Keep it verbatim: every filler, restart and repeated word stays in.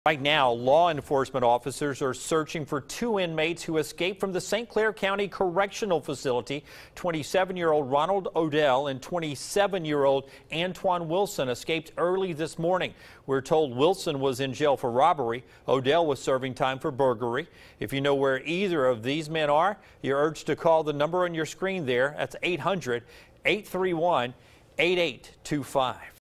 Right now, law enforcement officers are searching for two inmates who escaped from the Saint Clair County Correctional Facility. twenty-seven-year-old Ronald Odell and twenty-seven-year-old Antoine Wilson escaped early this morning. We're told Wilson was in jail for robbery. Odell was serving time for burglary. If you know where either of these men are, you're urged to call the number on your screen there. That's eight hundred, eight three one, eight eight two five.